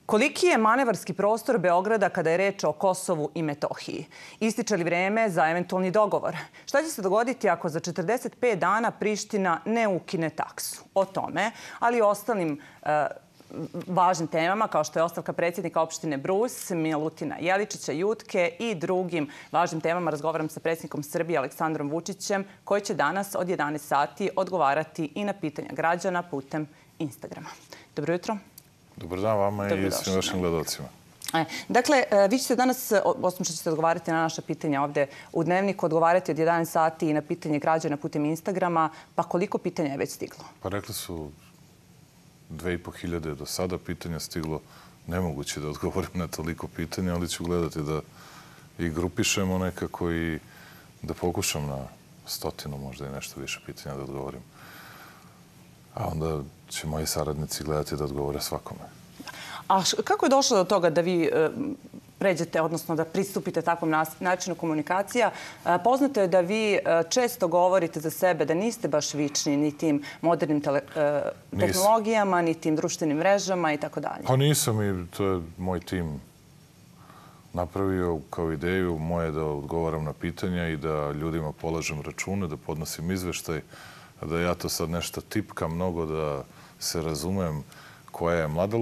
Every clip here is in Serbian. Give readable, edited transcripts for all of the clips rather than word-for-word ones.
Koliki je manevarski prostor Beograda kada je reč o Kosovu i Metohiji? Ističe li vreme za eventualni dogovor? Šta će se dogoditi ako za 45 dana Priština ne ukine taksu? O tome, ali i ostalim važnim temama kao što je ostavka predsjednika opštine Brus, Milutina Jeličića, Jutke i drugim važnim temama razgovaram sa predsjednikom Srbije Aleksandrom Vučićem koji će danas od 11 sati odgovarati i na pitanja građana putem Instagrama. Dobro jutro. Dobar dan vama i svim vašim gledalcima. Dakle, vi ćete danas, osim što ćete odgovarati na naša pitanja ovde u Dnevniku, odgovarati od 11 sati i na pitanje građana putem Instagrama. Pa koliko pitanja je već stiglo? Pa rekli su 2500 do sada pitanja stiglo. Nemoguće da odgovorim na toliko pitanja, ali ću gledati da i grupišemo nekako i da pokušam na 100, možda i nešto više pitanja da odgovorim. A onda će moji saradnici gledati da odgovore svakome. A kako je došlo do toga da vi pređete, odnosno da pristupite takvom načinu komunikacija? Poznato je da vi često govorite za sebe da niste baš vični ni tim modernim tehnologijama, ni tim društvenim mrežama i tako dalje. Pa nisam i to je moj tim napravio kao ideju. Moje da odgovaram na pitanja i da ljudima polažem račune, da podnosim izveštaj, da ja to sad nešto tipkam mnogo, da se razumem koja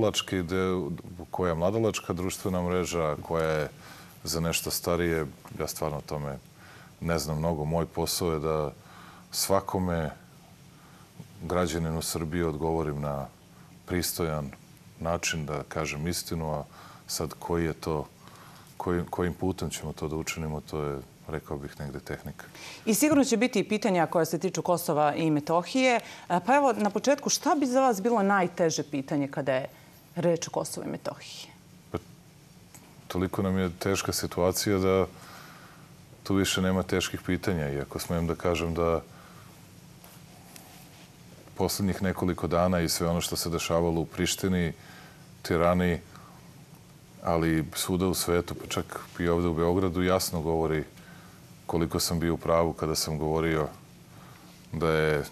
je mladalačka društvena mreža, koja je za nešto starije. Ja stvarno o tome ne znam mnogo. Moj posao je da svakome građaninu Srbije odgovorim na pristojan način, da kažem istinu, a sad koji je to, kojim putem ćemo to da učinimo, to je, rekao bih, negde tehnika. I sigurno će biti i pitanja koja se tiču Kosova i Metohije. Pa evo, na početku, šta bi za vas bilo najteže pitanje kada je reč o Kosovu i Metohiji? Pa, toliko nam je teška situacija da tu više nema teških pitanja. Iako smijem da kažem da poslednjih nekoliko dana i sve ono što se dešavalo u Prištini, Tirani, ali svuda u svetu, pa čak i ovde u Beogradu, jasno govori koliko sam bio u pravu kada sam govorio da je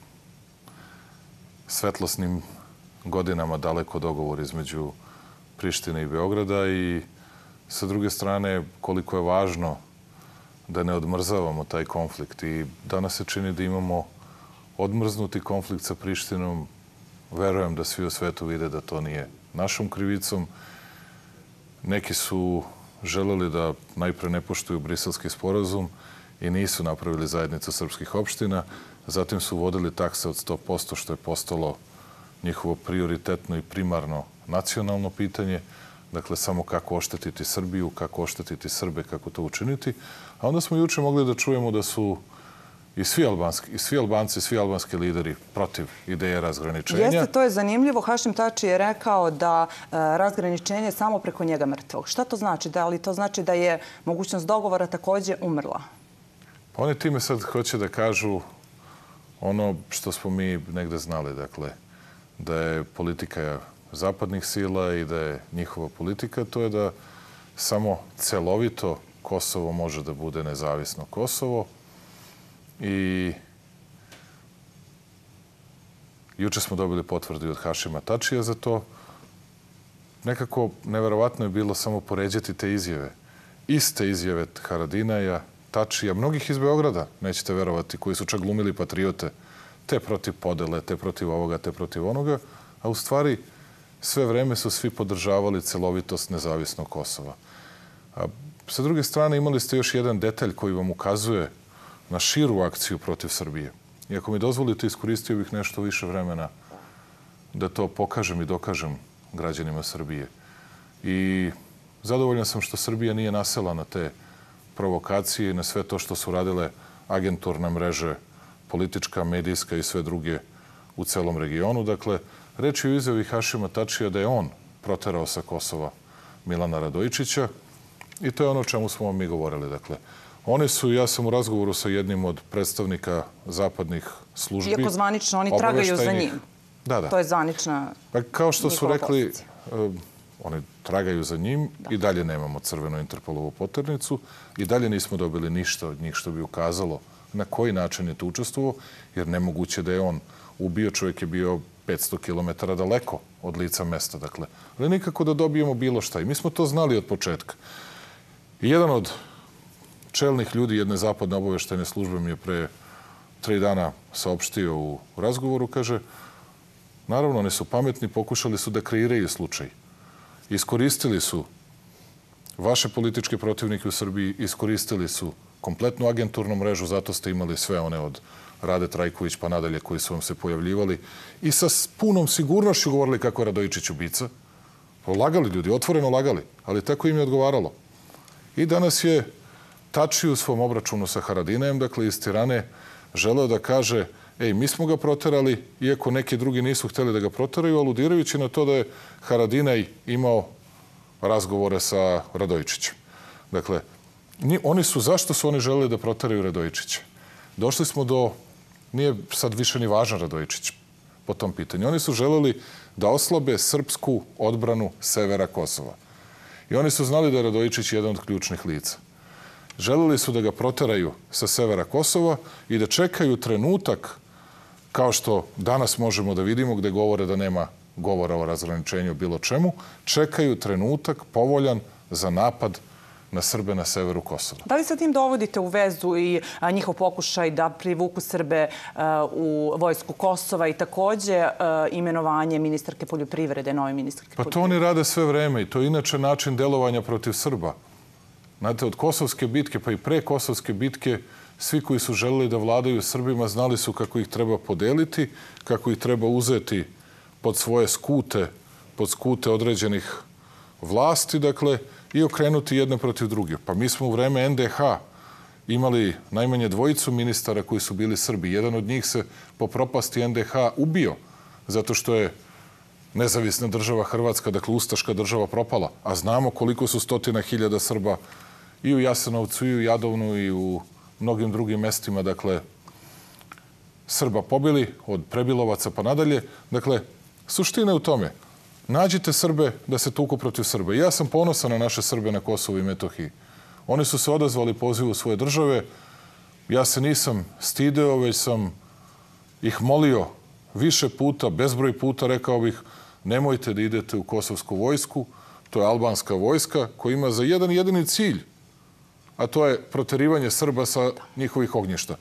svetlosnim godinama daleko dogovor između Prištine i Beograda i sa druge strane koliko je važno da ne odmrzavamo taj konflikt. I danas se čini da imamo odmrznuti konflikt sa Prištinom. Verujem da svi u svetu vide da to nije našom krivicom. Neki su želeli da najpre ne poštuju Briselski sporazum i nisu napravili zajednicu srpskih opština. Zatim su uvodili takse od 100%, što je postalo njihovo prioritetno i primarno nacionalno pitanje. Dakle, samo kako oštetiti Srbiju, kako oštetiti Srbe, kako to učiniti. A onda smo juče mogli da čujemo da su i svi Albanci, svi albanski lideri protiv ideje razgraničenja. Jeste, to je zanimljivo. Hašim Tači je rekao da razgraničenje je samo preko njega mrtvog. Šta to znači? Da li to znači da je mogućnost dogovora takođe umrla? Pa oni time sad hoće da kažu ono što smo mi negde znali. Dakle, da je politika zapadnih sila i da je njihova politika, to je da samo celovito Kosovo može da bude nezavisno Kosovo. I juče smo dobili potvrdu od Hašima Tačija za to. Nekako neverovatno je bilo samo poređati te izjave. Iste izjave Haradinaja, Tačija, mnogih iz Beograda, nećete verovati, koji su čak glumili patriote, te protiv podele, te protiv ovoga, te protiv onoga, a u stvari sve vreme su svi podržavali celovitost nezavisnog Kosova. A sa druge strane imali ste još jedan detalj koji vam ukazuje na širu akciju protiv Srbije. I ako mi dozvolite, iskoristio bih nešto više vremena da to pokažem i dokažem građanima Srbije. I zadovoljan sam što Srbija nije nasela na te provokacije i na sve to što su radile agenturne mreže, politička, medijska i sve druge u celom regionu. Dakle, reč je o izjavi Hašima Tačija da je on proterao sa Kosova Milana Radojičića i to je ono o čemu smo vam mi govorili. Dakle, oni su, ja sam u razgovoru sa jednim od predstavnika zapadnih službi. Iako zvanično, oni tragaju za njim. Da. To je zvanična. Pa kao što su rekli, oni tragaju za njim i dalje nemamo crvenu Interpolovu poternicu i dalje nismo dobili ništa od njih što bi ukazalo na koji način je to učestvovao, jer nemoguće da je on ubio. Čovjek je bio 500 km daleko od lica mesta. Dakle, ali nikako da dobijemo bilo šta. I mi smo to znali od početka. I jedan od čelnih ljudi jedne zapadne obaveštajne službe mi je pre 3 dana saopštio u razgovoru, kaže, naravno, oni su pametni, pokušali su da kreiraju slučaj. Iskoristili su vaše političke protivnike u Srbiji, iskoristili su kompletnu agenturnu mrežu, zato ste imali sve one od Rade Trajković pa nadalje koji su vam se pojavljivali i sa punom sigurnošću govorili kako je Radojičić ubica. Lagali ljudi, otvoreno lagali, ali tako im je odgovaralo. I danas je Tači u svom obračunu sa Haradinajem, dakle iz Tirane, želeo da kaže, mi smo ga proterali, iako neki drugi nisu hteli da ga proteraju, aludirajući na to da je Haradinaj imao razgovore sa Radojičićem. Dakle, zašto su oni želeli da proteraju Radojičića? Došli smo do, nije sad više ni važan Radojičić po tom pitanju. Oni su želeli da oslabe srpsku odbranu severa Kosova. I oni su znali da je Radojičić jedan od ključnih lica. Želeli su da ga proteraju sa severa Kosova i da čekaju trenutak, kao što danas možemo da vidimo, gde govore da nema govora o razgraničenju bilo čemu, čekaju trenutak povoljan za napad na Srbe na severu Kosova. Da li sa tim dovodite u vezu i njihov pokušaj da privuku Srbe u vojsku Kosova i takođe imenovanje ministarke poljoprivrede, nove ministarke poljoprivrede? Pa to oni rade sve vreme i to je inače način delovanja protiv Srba. Znate, od Kosovske bitke pa i pre Kosovske bitke svi koji su želeli da vladaju Srbima znali su kako ih treba podeliti, kako ih treba uzeti pod svoje skute, pod skute određenih vlasti, dakle, i okrenuti jedne protiv druge. Pa mi smo u vreme NDH imali najmanje 2 ministara koji su bili Srbi. Jedan od njih se po propasti NDH ubio, zato što je nezavisna država Hrvatska, dakle, ustaška država propala. A znamo koliko su 100.000 Srba i u Jasenovcu, i u Jadovnu, i u mnogim drugim mestima, dakle, Srba pobili, od Prebilovaca pa nadalje. Dakle, suština je u tome. Nađite Srbe da se tuku protiv Srba. Ja sam ponosan na naše Srbe na Kosovu i Metohiji. Oni su se odazvali pozivu svoje države. Ja se nisam stideo, već sam ih molio više puta, bezbroj puta, rekao bih, nemojte da idete u kosovsku vojsku. To je albanska vojska koja ima za jedan jedini cilj, a to je proterivanje Srba sa njihovih ognjišta.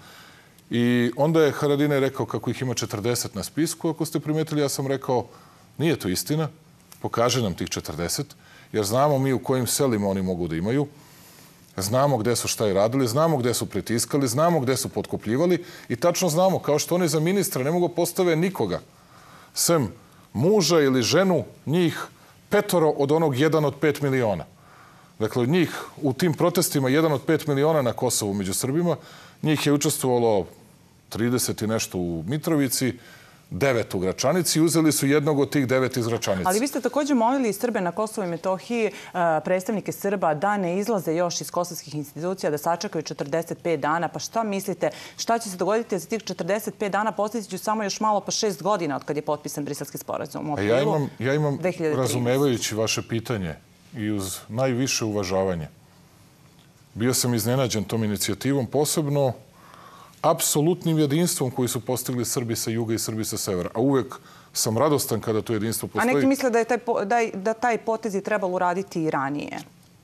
I onda je Haradinaj rekao kako ih ima 40 na spisku. Ako ste primetili, ja sam rekao, nije to istina, pokaže nam tih 40, jer znamo mi u kojim selima oni mogu da imaju, znamo gde su šta i radili, znamo gde su pritiskali, znamo gde su potkupljivali i tačno znamo, kao što oni za ministra ne mogu postave nikoga, sem muža ili ženu, njih 5 od onog 1 od 5 miliona. Dakle, od njih u tim protestima 1 od 5 miliona na Kosovu među Srbima, njih je učestvovalo 30 i nešto u Mitrovici, 9 u Gračanici i uzeli su jednog od tih 9 iz Gračanice. Ali vi ste također molili Srbe na Kosovu i Metohiji, predstavnike Srba, da ne izlaze još iz kosovskih institucija, da sačekaju 45 dana. Pa šta mislite, šta će se dogoditi za tih 45 dana? Posjetit ću samo još malo, pa 6 godina od kad je potpisan Briselski sporazum. Ja imam, razumevajući vaše pitanje i uz najviše uvažavanje, bio sam iznenađen tom inicijativom, posebno apsolutnim jedinstvom koji su postigli Srbi sa juga i Srbi sa severa. A uvek sam radostan kada to jedinstvo postoji. A neki misle da taj potez je trebalo uraditi i ranije.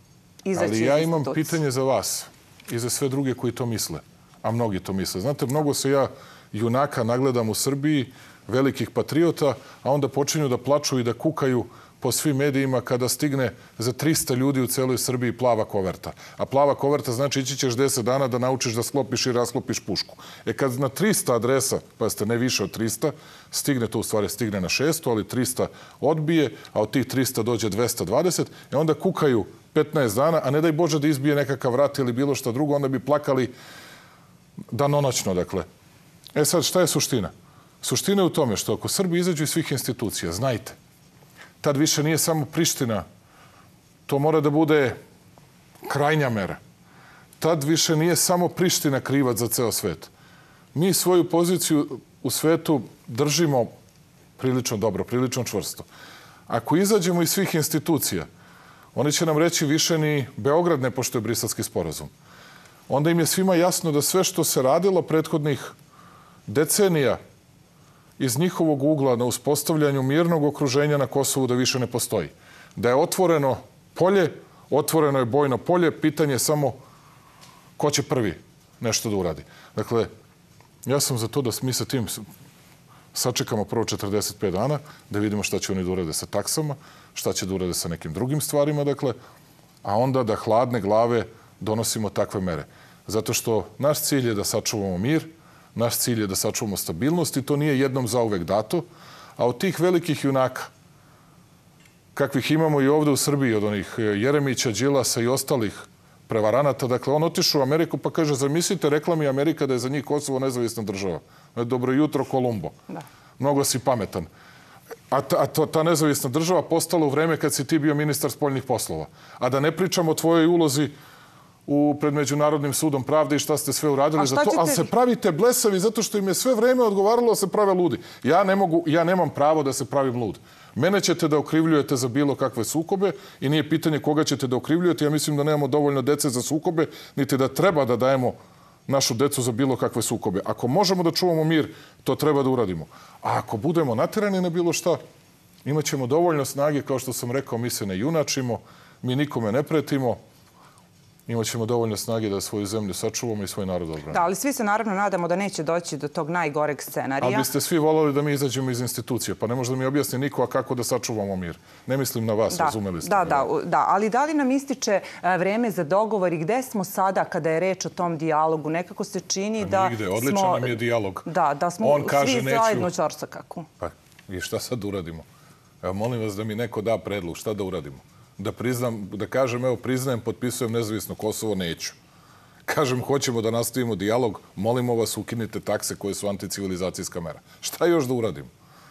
Ali ja imam pitanje za vas i za sve druge koji to misle. A mnogi to misle. Znate, mnogo se ja junaka nagledam u Srbiji, velikih patriota, a onda počinju da plaču i da kukaju po svim medijima kada stigne za 300 ljudi u celoj Srbiji plava koverta. A plava koverta znači ići ćeš 10 dana da naučiš da sklopiš i rasklopiš pušku. Kad na 300 adresa, pa ste ne više od 300, stigne to u stvari stigne na 600, ali 300 odbije, a od tih 300 dođe 220, i onda kukaju 15 dana, a ne daj Bože da izbije nekakav rat ili bilo šta drugo, onda bi plakali danonoćno, dakle. Sad, šta je suština? Suština je u tome što ako Srbi izađu iz svih institucija, znajte, tad više nije samo Priština, to mora da bude krajnja mera. Tad više nije samo Priština krivac za ceo svet. Mi svoju poziciju u svetu držimo prilično dobro, prilično čvrsto. Ako izađemo iz svih institucija, oni će nam reći više ni Beograd ne poštuje Briselski sporazum. Onda im je svima jasno da sve što se radilo prethodnih decenija iz njihovog ugla na uspostavljanju mirnog okruženja na Kosovu da više ne postoji. Da je otvoreno polje, otvoreno je bojno polje, pitanje je samo ko će prvi nešto da uradi. Dakle, ja sam za to da mi sa tim sačekamo prvo 45 dana, da vidimo šta će oni da urade sa taksama, šta će da urade sa nekim drugim stvarima, dakle, a onda da hladne glave donosimo takve mere. Zato što naš cilj je da sačuvamo mir, naš cilj je da sačuvamo stabilnost i to nije jednom zauvek dato, a od tih velikih junaka, kakvih imamo i ovde u Srbiji, od onih Jeremića, Đilasa i ostalih prevaranata, dakle, on otišao u Ameriku pa kaže, zamislite, rekla mi Amerika da je za njih Kosovo nezavisna država. Dobro jutro, Kolumbo. Da. Mnogo si pametan. A ta nezavisna država postala u vreme kad si ti bio ministar spoljnih poslova. A da ne pričamo o tvojoj ulozi pred Međunarodnim sudom pravde i šta ste sve uradili za to, ali se pravite blesavi zato što im je sve vreme odgovaralo da se prave ludi. Ja nemam pravo da se pravim lud. Mene ćete da okrivljujete za bilo kakve sukobe i nije pitanje koga ćete da okrivljujete. Ja mislim da nemamo dovoljno dece za sukobe, niti da treba da dajemo našu decu za bilo kakve sukobe. Ako možemo da čuvamo mir, to treba da uradimo. A ako budemo naterani na bilo šta, imat ćemo dovoljno snage, kao što sam rekao, mi se ne junačimo, mi nikome ne pretimo, imat ćemo dovoljno snage da svoju zemlju sačuvamo i svoj narod odbranimo. Da, ali svi se naravno nadamo da neće doći do tog najgoreg scenarija. Ali biste svi voljeli da mi izađemo iz institucije, pa ne može da mi objasni niko kako da sačuvamo mir. Ne mislim na vas, razumeli ste. Da, ali da li nam ističe vreme za dogovor i gde smo sada kada je reč o tom dijalogu? Nekako se čini da smo... Nigde, odličan nam je dijalog. Da smo svi zajedno ćorsakaku. Pa i šta sad uradimo? Evo, molim vas da mi neko da predlog, šta da uradimo? Da kažem, evo, priznajem, potpisujem nezavisno Kosovo, neću. Kažem, hoćemo da nastavimo dijalog, molimo vas, ukinite takse koje su anticivilizacijska mera. Šta još da uradimo?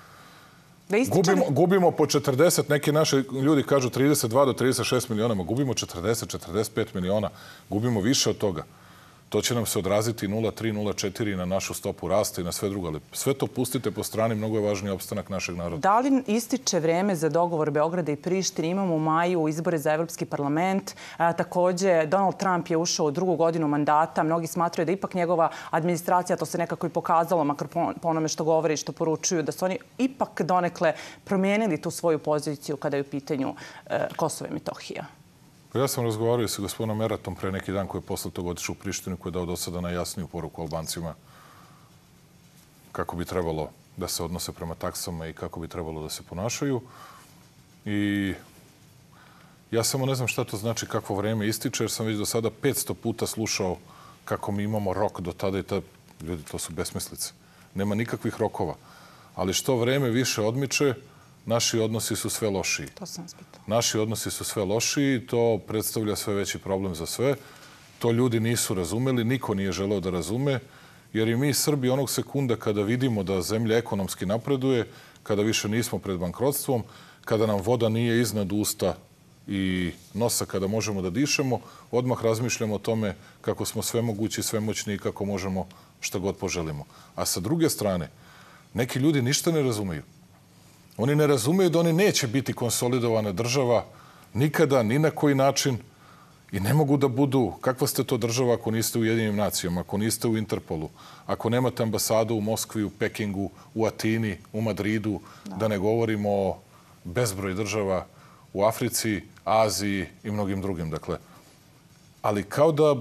Gubimo po 40, neki naši ljudi kažu 32 do 36 miliona, ma gubimo 40, 45 miliona, gubimo više od toga. To će nam se odraziti 0,3, 0,4 na našu stopu rasta i na sve drugo. Ali sve to pustite po strani, mnogo je važniji opstanak našeg naroda. Da li ističe vreme za dogovor Beograda i Prištine? Imamo u maju izbore za Evropski parlament. Takođe, Donald Trump je ušao u drugu godinu mandata. Mnogi smatraju da ipak njegova administracija, to se nekako i pokazalo, makar po onome što govore i što poručuju, da su oni ipak donekle promijenili tu svoju poziciju kada je u pitanju Kosova i Metohija. Ja sam razgovarao sa gospodinom Eratom pre neki dan koji je posle toga otišao u Prištinu, koji je dao do sada najjasniju poruku Albancima kako bi trebalo da se odnose prema taksama i kako bi trebalo da se ponašaju. I ja samo ne znam šta to znači, kakvo vreme ističe, jer sam već do sada 500 puta slušao kako mi imamo rok do tada i tada. Ljudi, to su besmislice. Nema nikakvih rokova. Ali što vreme više odmiče, naši odnosi su sve lošiji. To sam spitala. Naši odnosi su sve lošiji i to predstavlja sve veći problem za sve. To ljudi nisu razumeli, niko nije želeo da razume, jer i mi Srbi onog sekunda kada vidimo da zemlja ekonomski napreduje, kada više nismo pred bankrotstvom, kada nam voda nije iznad usta i nosa, kada možemo da dišemo, odmah razmišljamo o tome kako smo svemogući, svemoćni i kako možemo šta god poželimo. A sa druge strane, neki ljudi ništa ne razumeju. Oni ne razumeju da oni neće biti konsolidovana država nikada, ni na koji način i ne mogu da budu. Kakva ste to država ako niste u Ujedinjenim nacijama, ako niste u Interpolu, ako nemate ambasadu u Moskvi, u Pekingu, u Atini, u Madridu, da ne govorimo o bezbroj država u Africi, Aziji i mnogim drugim. Dakle, ali kao da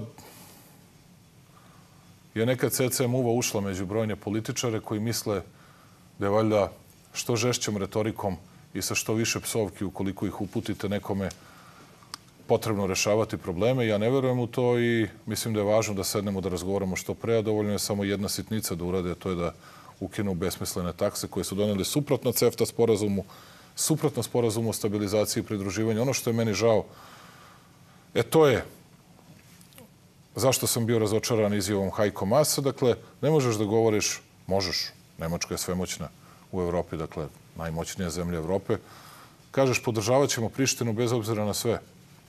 je nekad CCM uva ušla među brojne političare koji misle da je valjda što žešćom retorikom i sa što više psovki, ukoliko ih uputite nekome, potrebno rešavati probleme. Ja ne verujem u to i mislim da je važno da sednemo da razgovaramo što pre, a dovoljno je samo jedna sitnica da urade, a to je da ukinu besmislene takse koje su doneli suprotno CEFTA sporazumu, suprotno sporazumu o stabilizaciji i pridruživanju. Ono što je meni žao, to je zašto sam bio razočaran izjavom Heiko Maasa. Dakle, ne možeš da govoriš, možeš, Nemačka je svemoćna u Evropi, dakle, najmoćnija zemlja Evrope. Kažeš, podržavat ćemo Prištinu bez obzira na sve.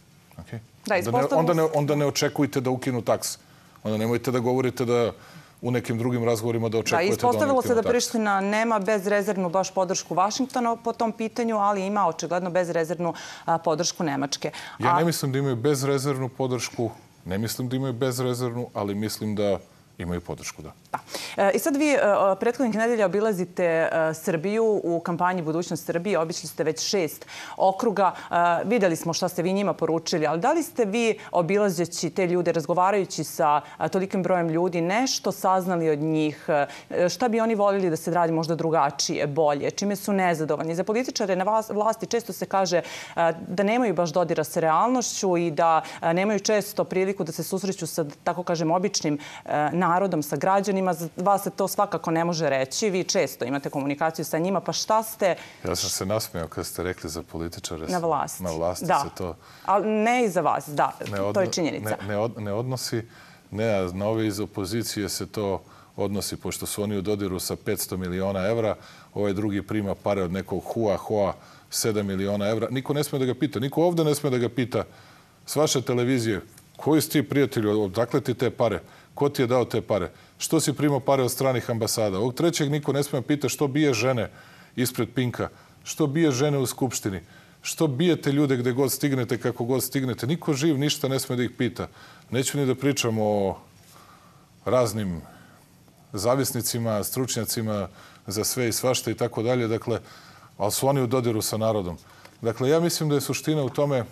Onda ne očekujte da ukinu takse. Onda nemojte da govorite da u nekim drugim razgovorima da očekujete da ukinu takse. Ispostavilo se da Priština nema bezrezervnu baš podršku Vašingtona po tom pitanju, ali ima očigledno bezrezervnu podršku Nemačke. Ja ne mislim da imaju bezrezervnu podršku, ne mislim da imaju bezrezervnu, ali mislim da imaju podršku, da. I sad vi prethodnih nedelja obilazite Srbiju u kampanji Budućnost Srbije. Obišli ste već 6 okruga. Videli smo šta ste vi njima poručili, ali da li ste vi obilazeći te ljude, razgovarajući sa tolikim brojem ljudi, nešto saznali od njih? Šta bi oni voljeli da se radi možda drugačije, bolje? Čime su nezadovoljni? Za političare na vlasti često se kaže da nemaju baš dodira sa realnošću i da nemaju često priliku da se susreću sa, tako kažem, običnim narodom, sa građanima. Za vas se to svakako ne može reći. Vi često imate komunikaciju sa njima. Pa šta ste... Ja sam se nasmijao kad ste rekli za političare. Na vlasti. Na vlasti da. se to... Ali ne i za vas, da. To je činjenica. Ne odnosi. Ne, na ove iz opozicije se to odnosi, pošto su oni u dodiru sa 500 miliona evra. Ovaj drugi prima pare od nekog Hoa 7 miliona evra. Niko ne sme da ga pita. Niko ovde ne sme da ga pita s vaše televizije. Koji si ti prijatelju? Odakle ti te pare? Ko ti je dao te pare? Što si primao pare od stranih ambasada? Ovog trećeg niko ne smije pita što bije žene ispred Pinka, što bije žene u Skupštini, što bijete ljude gde god stignete, kako god stignete. Niko živ ništa ne smije da ih pita. Neću ni da pričam o raznim zavisnicima, stručnjacima za sve i svašta i tako dalje. Dakle, ali su oni u dodiru sa narodom. Dakle, ja mislim da je suština u tome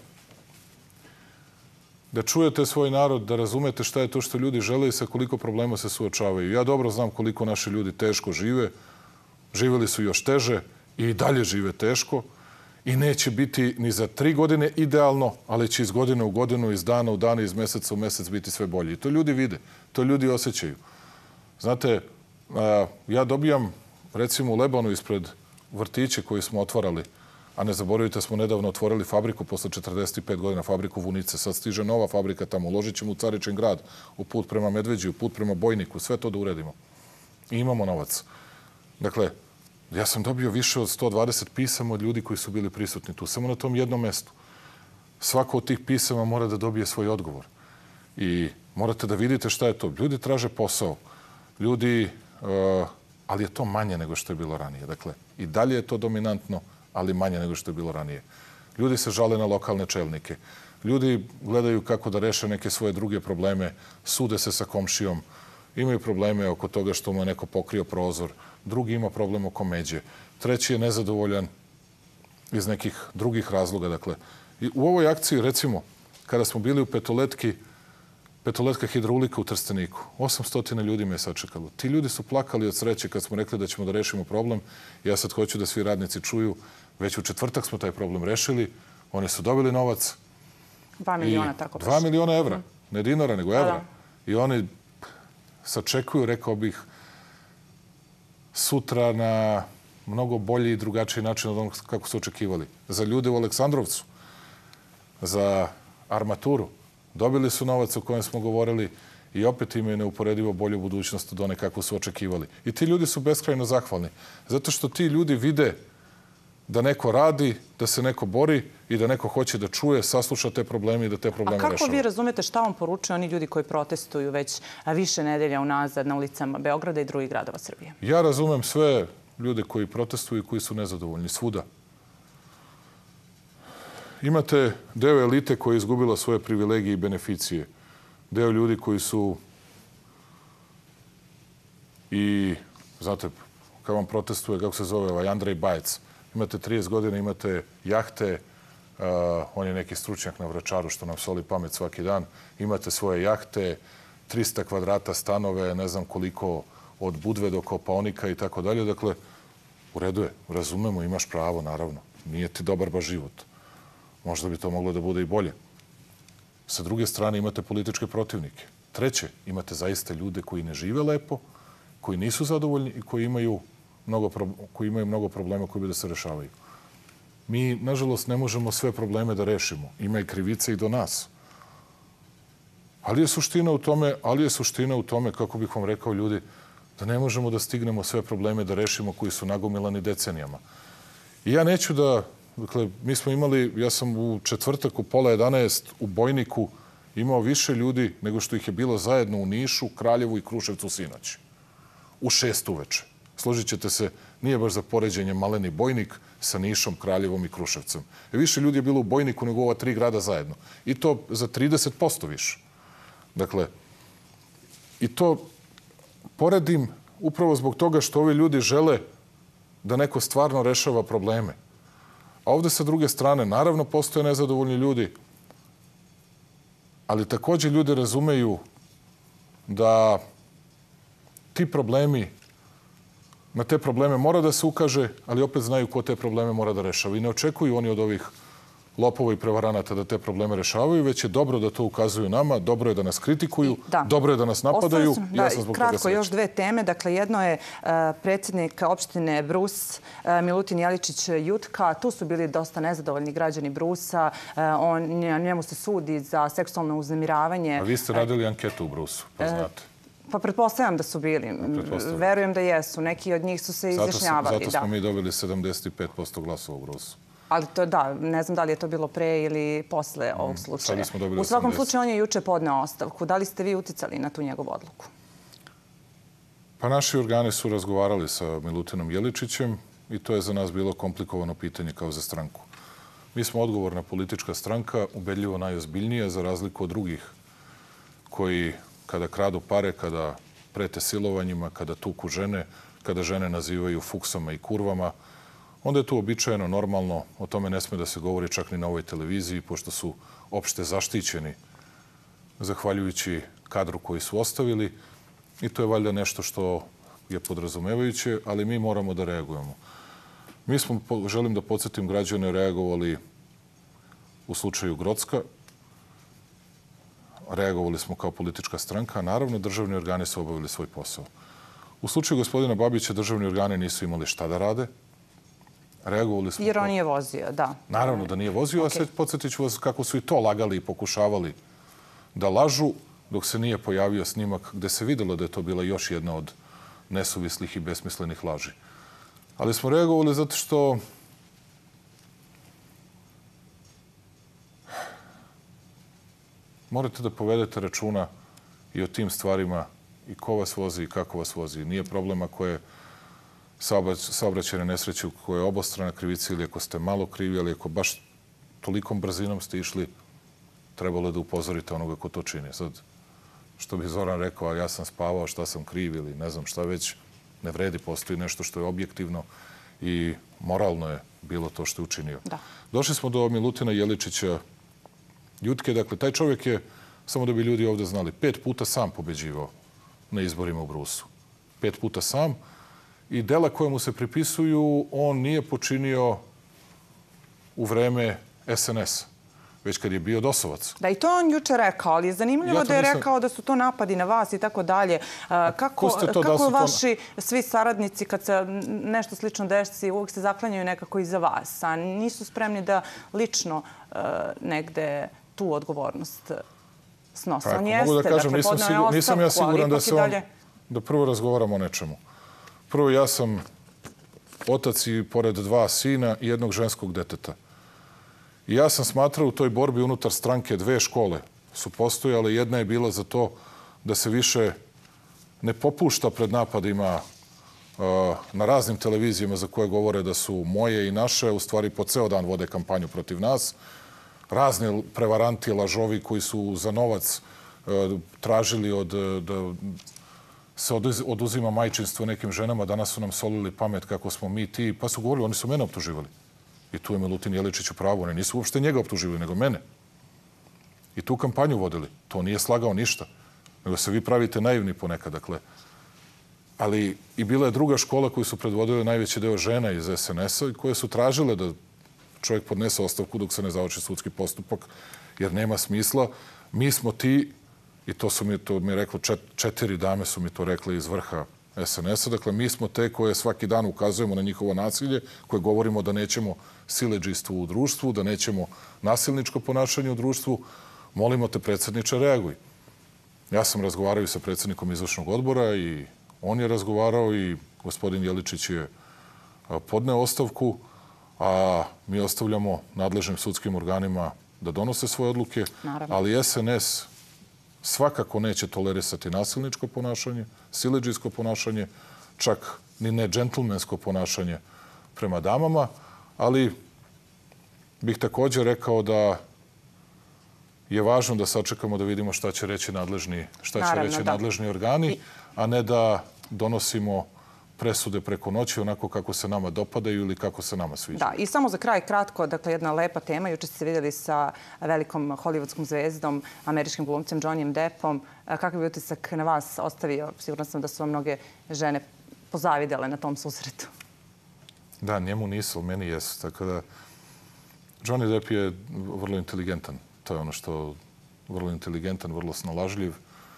da čujete svoj narod, da razumete šta je to što ljudi žele i sa koliko problema se suočavaju. Ja dobro znam koliko naši ljudi teško žive. Živeli su još teže i dalje žive teško. I neće biti ni za 3 godine idealno, ali će iz godine u godinu, iz dana u dan, iz meseca u mesec biti sve bolje. I to ljudi vide, to ljudi osjećaju. Znate, ja dobijam, recimo u Lebanu ispred vrtiće koji smo otvarali, a ne zaboravite, smo nedavno otvorili fabriku posle 45 godina, fabriku Vunice. Sad stiže nova fabrika tamo. Uložit ćemo u Caričin grad, u put prema Medveđi, u put prema Bojniku. Sve to da uredimo. I imamo novac. Dakle, ja sam dobio više od 120 pisama od ljudi koji su bili prisutni tu. Samo na tom jednom mestu. Svako od tih pisama mora da dobije svoj odgovor. I morate da vidite šta je to. Ljudi traže posao. Ljudi... ali je to manje nego što je bilo ranije. Dakle, i dalje je to dominantno, ali manje nego što je bilo ranije. Ljudi se žale na lokalne čelnike. Ljudi gledaju kako da reše neke svoje druge probleme, sude se sa komšijom, imaju probleme oko toga što mu je neko pokrio prozor, drugi ima problem oko međe, treći je nezadovoljan iz nekih drugih razloga. Dakle, i u ovoj akciji, recimo, kada smo bili u Petoletka hidraulika u Trsteniku, 800 ljudi me je sačekalo. Ti ljudi su plakali od sreće kad smo rekli da ćemo da rešimo problem. Ja sad hoću da svi radnici čuju. Već u četvrtak smo taj problem rešili. Oni su dobili novac. 2 miliona, tako baš. 2 miliona evra. Ne dinara, nego evra. I oni sačekuju, rekao bih, sutra na mnogo bolji i drugačiji način od onog kako su očekivali. Za ljude u Aleksandrovcu, za armaturu, dobili su novac o kojem smo govorili i opet imaju neuporedivo bolju budućnost od one kakvu su očekivali. I ti ljudi su beskrajno zahvalni. Zato što ti ljudi vide da neko radi, da se neko bori i da neko hoće da čuje, sasluša te probleme i da te probleme rešava. A kako vi razumete šta vam poručuju oni ljudi koji protestuju već više nedelja unazad na ulicama Beograda i drugih gradova Srbije? Ja razumem sve ljude koji protestuju i koji su nezadovoljni svuda. Imate deo elite koja je izgubila svoje privilegije i beneficije. Deo ljudi koji su i, znate, kad vam protestuje, kako se zove, ovaj Andrej Bajec, imate 30 godina, imate jahte, on je neki stručnjak na Vračaru što nam soli pamet svaki dan, imate svoje jahte, 300 kvadrata stanove, ne znam koliko od Budve do Kopaonika i tako dalje. Dakle, u redu je, razumemo, imaš pravo, naravno. Nije ti dobar baš život. Možda bi to moglo da bude i bolje. Sa druge strane imate političke protivnike. Treće, imate zaista ljude koji ne žive lepo, koji nisu zadovoljni i koji imaju mnogo problema koji bi da se rešavaju. Mi, nažalost, ne možemo sve probleme da rešimo. Ima i krivice i do nas. Ali je suština u tome, kako bih vam rekao ljudi, da ne možemo da stignemo sve probleme da rešimo koji su nagomilani decenijama. I ja neću da... Dakle, mi smo imali, ja sam u četvrtak u 10:30 u Bojniku imao više ljudi nego što ih je bilo zajedno u Nišu, Kraljevu i Kruševcu sinoć. U 6 uveče. Složit ćete se, nije baš za poređenje maleni Bojnik sa Nišom, Kraljevom i Kruševcem. Više ljudi je bilo u Bojniku nego ova 3 grada zajedno. I to za 30% više. Dakle, i poredim upravo zbog toga što ovi ljudi žele da neko stvarno rešava probleme. A ovde sa druge strane, naravno, postoje nezadovoljni ljudi, ali takođe ljudi razumeju da ti problemi, na te probleme mora da se ukaže, ali opet znaju ko te probleme mora da rešava. I ne očekuju oni od ovih lopova i prevaranata da te probleme rešavaju, već je dobro da to ukazuju nama, dobro je da nas kritikuju, dobro je da nas napadaju. Ja sam zbog toga kratko još dve teme. Dakle, jedno je predsjednik opštine Brus, Milutin Jeličić-Jutka. Tu su bili dosta nezadovoljni građani Brusa. Njemu se sudi za seksualno uznemiravanje. A vi ste radili anketu u Brusu, pa znate. Pa pretpostavljam da su bili. Verujem da jesu. Neki od njih su se izjašnjavali. Zato smo mi dobili 75% glasova u Brusu. Ali to da, ne znam da li je to bilo pre ili posle ovog slučaja. U svakom slučaju on je juče podneo ostavku. Da li ste vi uticali na tu njegovu odluku? Pa naši organi su razgovarali sa Milutinom Jeličićem i to je za nas bilo komplikovano pitanje kao za stranku. Mi smo odgovorna politička stranka, ubedljivo najozbiljnija za razliku od drugih koji kada kradu pare, kada prete silovanjima, kada tuku žene, kada žene nazivaju fuksama i kurvama, onda je to uobičajeno, normalno, o tome ne sme da se govori čak ni na ovoj televiziji, pošto su opšte zaštićeni, zahvaljujući kadru koji su ostavili. I to je valjda nešto što je podrazumevajuće, ali mi moramo da reagujemo. Mi smo, želim da podsjetim građane, reagovali u slučaju Grocka. Reagovali smo kao politička stranka, a naravno državni organi su obavili svoj posao. U slučaju gospodina Babića državni organi nisu imali šta da rade. Reagovali smo... Jer on nije vozio, da. Naravno da nije vozio, a sad podsjetit ću vas kako su i to lagali i pokušavali da lažu, dok se nije pojavio snimak gde se videlo da je to bila još jedna od nesuvislih i besmislenih laži. Ali smo reagovali zato što morate da povedete računa i o tim stvarima i ko vas vozi i kako vas vozi. Nije problem ako je saobraćajne nesreće u kojoj je obostrana krivica ili ako ste malo krivi, ali ako baš tolikom brzinom ste išli, trebalo je da upozorite onoga ko to čini. Sad, što bi Zoran rekao, ja sam spavao, šta sam kriv ili ne znam šta već, ne vredi, postoji nešto što je objektivno i moralno je bilo to što je učinio. Došli smo do Milutina Jeličića Jutke. Dakle, taj čovjek je, samo da bi ljudi ovde znali, 5 puta sam pobeđivao na izborima u Brusu. 5 puta sam. I dela koje mu se pripisuju, on nije počinio u vreme SNS, već kad je bio DOS-ovac. Da, i to on juče rekao, ali je zanimljivo da je rekao da su to napadi na vas i tako dalje. Kako vaši svi saradnici, kad se nešto slično desi, uvijek se zaklanjaju nekako iza vas, a nisu spremni da lično negde tu odgovornost snose? On jeste, dakle, podneo je ostavku, ali ipak i dalje... Da prvo razgovaramo o nečemu. Prvo, ja sam otac i pored 2 sina i jednog ženskog deteta. I ja sam smatrao u toj borbi unutar stranke 2 škole su postojale. Jedna je bila za to da se više ne popušta pred napadima na raznim televizijama za koje govore da su moje i naše. U stvari, po ceo dan vode kampanju protiv nas. Razni prevaranti, lažovi koji su za novac tražili da se oduzima majčinstvo nekim ženama. Danas su nam solili pamet kako smo mi ti. Pa su govorili, oni su mene optuživali. I tu je Milutin Jeličić u pravu. Oni nisu uopšte njega optuživali, nego mene. I tu kampanju vodili. To nije slagao ništa. Nego se vi pravite naivni ponekad. Dakle. Ali i bila je druga škola koju su predvodile najveći deo žena iz SNS-a i koje su tražile da čovjek podnese ostavku dok se ne završi sudski postupak, jer nema smisla. Mi smo ti, i to mi je reklo 4 dame su mi to rekle iz vrha SNS-a, dakle, mi smo te koje svaki dan ukazujemo na njihovo nasilje, koje govorimo da nećemo siledžijstvo u društvu, da nećemo nasilničko ponašanje u društvu. Molimo te, predsjedniče, reaguj. Ja sam razgovarao i sa predsjednikom izvršnog odbora i on je razgovarao i gospodin Jeličić je podneo ostavku, a mi ostavljamo nadležnim sudskim organima da donose svoje odluke, ali SNS svakako neće tolerisati nasilničko ponašanje, siledžijsko ponašanje, čak ni ne džentlmensko ponašanje prema damama, ali bih također rekao da je važno da sačekamo da vidimo šta će reći nadležni organi, a ne da donosimo presude preko noći onako kako se nama dopadaju ili kako se nama sviđa. Da, i samo za kraj kratko, dakle jedna lepa tema. Juče ste se vidjeli sa velikom hollywoodskom zvezdom, američkim glumcem Johnnyem Deppom. Kakav bi utisak na vas ostavio? Sigurno sam da su vam mnoge žene pozavidele na tom susretu. Da, njemu nisu, meni jesu. Tako da, Johnny Depp je vrlo inteligentan. To je ono što vrlo inteligentan, vrlo snalažljiv,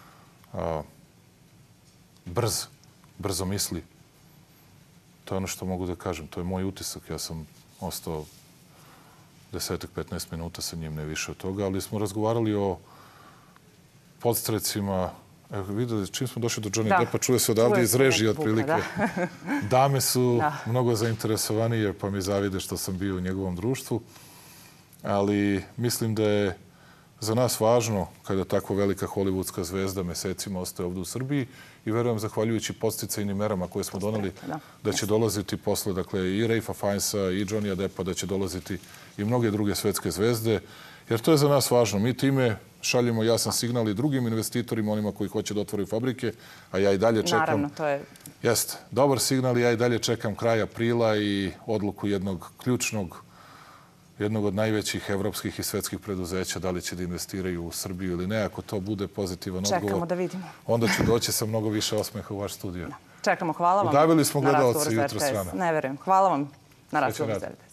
brzo misli. To je ono što mogu da kažem. To je moj utisak. Ja sam ostao 10-15 minuta sa njim, ne više od toga, ali smo razgovarali o podstrecima. Evo, videli, čim smo došli do Johnny Deppa, čuje se odavde iz režije otprilike. Dame su mnogo zainteresovanije, pa mi zavide što sam bio u njegovom društvu. Ali mislim da je za nas važno kada tako velika hollywoodska zvezda mesecima ostaje ovdje u Srbiji i verujem, zahvaljujući podsticajnim merama koje smo doneli, da će dolaziti posle, dakle, i Ralpha Fiennesa i Johnnyja Deppa, da će dolaziti i mnoge druge svetske zvezde, jer to je za nas važno. Mi time šaljemo jasan signal i drugim investitorima, onima koji hoće da otvoraju fabrike, a ja i dalje čekam... Naravno, to je... Jeste, dobar signal i ja i dalje čekam kraj aprila i odluku jednog ključnog, jednog od najvećih evropskih i svetskih preduzeća, da li će da investiraju u Srbiju ili ne. Ako to bude pozitivan odgovor, čekamo da vidimo. Onda ću doći sa mnogo više osmeha u vaš studio. Čekamo, hvala vam. Udavili smo gledalce jutro s rana. Ne verujem. Hvala vam na razgovoru.